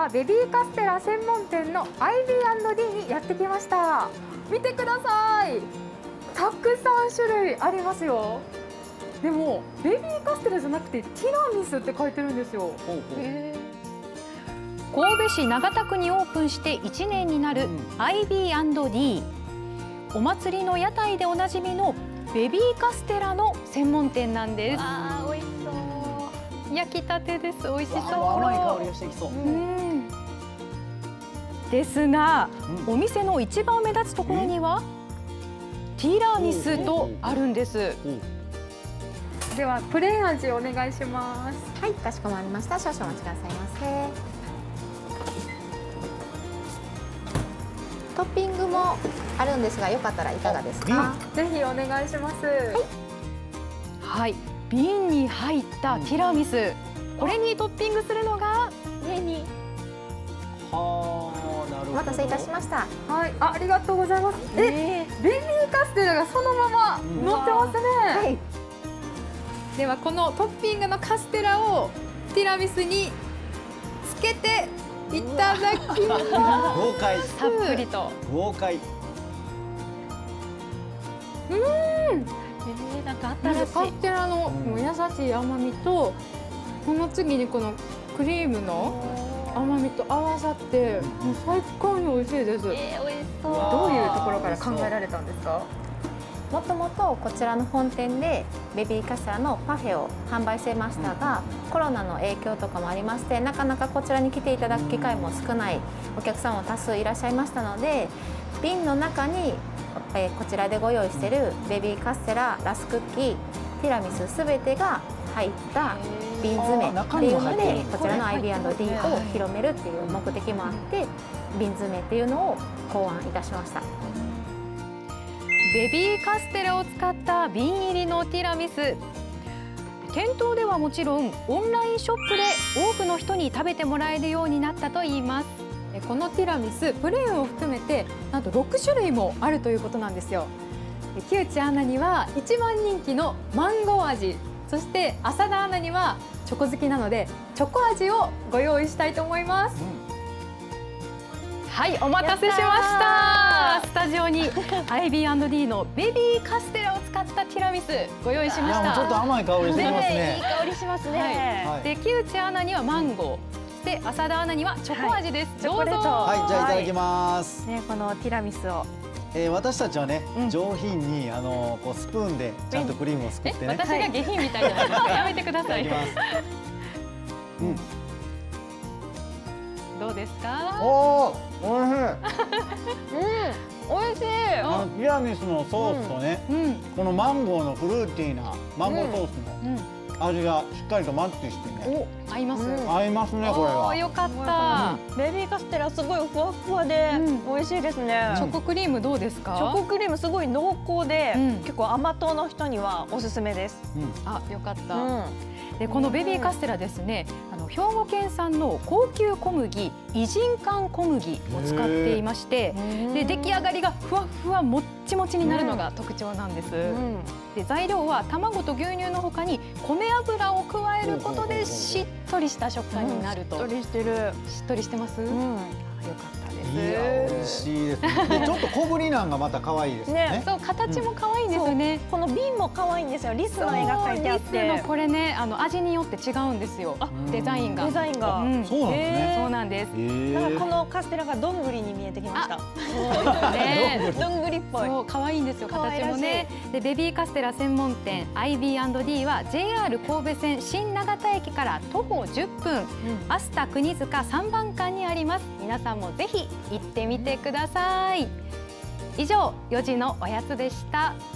はベビーカステラ専門店の IB&D にやってきました。見てください、たくさん種類ありますよ。でもベビーカステラじゃなくてティラミスって書いてるんですよ。 神戸市長田区にオープンして1年になる IB&D。お祭りの屋台でおなじみのベビーカステラの専門店なんです。 あー、美味しそう。 焼きたてです。美味しそう。 甘い香りがしてきそう。 ですが、お店の一番目立つところにはティラミスとあるんです。 ではプレーン味お願いします。 はい、かしこまりました。少々お待ちくださいませ。トッピングもあるんですが、よかったらいかがですか？ ぜひお願いします。 はい、瓶に入ったティラミス。これにトッピングするのが上に。 はあ、なるほど。 お待たせいたしました。 はい、ありがとうございます。ベビーカステラがそのまま乗ってますね。 はい。 ではこのトッピングのカステラをティラミスにつけていただきます。 豪快。 たっぷりと。 豪快。 なんかカ新しい。 ステラの優しい甘みと、この次にこのクリームの甘みと合わさって、もう最高に美味しいです。 美味しそう。 どういうところから考えられたんですか？ もともとこちらの本店でベビーカステラのパフェを販売してましたが、コロナの影響とかもありまして、なかなかこちらに来ていただく機会も少ないお客様も多数いらっしゃいましたので、瓶の中にこちらでご用意しているベビーカステラ、ラスクッキー、ティラミスすべてが入った瓶詰めっていうので、こちらの IB&D を広めるっていう目的もあって、瓶詰めっていうのを考案いたしました。 ベビーカステラを使った瓶入りのティラミス。店頭ではもちろんオンラインショップで多くの人に食べてもらえるようになったといいます。 このティラミス、プレーンを含めてなんと6種類もあるということなんですよ。木内アナには一番人気のマンゴー味、そして浅田アナにはチョコ好きなのでチョコ味をご用意したいと思います。 はい、お待たせしました。スタジオに IB&D のベビーカステラを使ったティラミスご用意しました。 ちょっと甘い香りしてきますね。 いい香りしますね。 はい。 で、木内アナにはマンゴー、で浅田アナにはチョコ味です。 チョコレート。 はい、じゃあいただきます。 ね、このティラミスを。 私たちはね、上品にこうスプーンでちゃんとクリームをすくってね。 私が下品みたいじゃないですか。やめてください。 いただきます。 どうですか？ おお、おいしい。 美味しい。 ティラミスのソースとね、このマンゴーのフルーティーなマンゴーソースの味がしっかりとマッチしてね。 合います。 合いますね、これは。 よかった。 ベビーカステラすごいふわふわで美味しいですね。 チョコクリームどうですか？ チョコクリームすごい濃厚で、結構甘党の人にはおすすめです。 あ、よかった。で、このベビーカステラですね、兵庫県産の高級小麦異人館小麦を使っていまして、で出来上がりがふわふわもっちもちになるのが特徴なんです。で、材料は卵と牛乳の他に米油を加えることでしっとりした食感になると。 しっとりしてる。 しっとりしてます。よかったです。 いや、美味しいですね。ちょっと小ぶりなんがまた可愛いですね。 そう、形も可愛いですね。 この瓶も可愛いんですよ。リスの絵が描いてあって。 リスのこれね、味によって違うんですよ。デザインが。 デザインが。 そうなんですね。 そうなんです。 なんかこのカステラがどんぐりに見えてきました。 ね、 どんぐりっぽい。 そう、可愛いんですよ。形もね。で、ベビーカステラ専門店 IB&D は JR 神戸線新長田駅から徒歩10分、アスタ国塚3番館にあります。皆さんもぜひ行ってみてください。以上、4時のおやつでした。